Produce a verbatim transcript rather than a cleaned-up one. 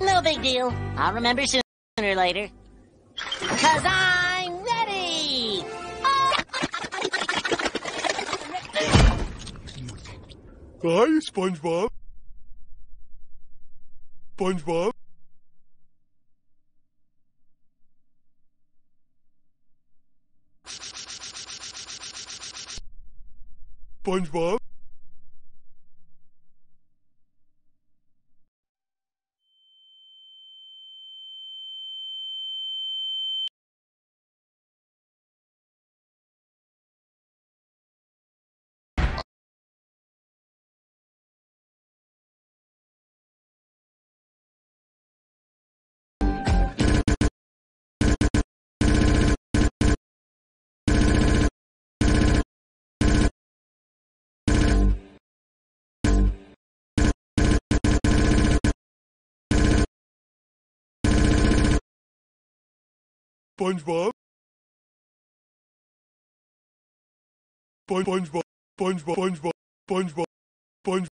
No big deal. I'll remember sooner or later. Cause I'm ready! Hi, SpongeBob. SpongeBob. SpongeBob. SpongeBob. SpongeBob. SpongeBob. SpongeBob. SpongeBob. SpongeBob.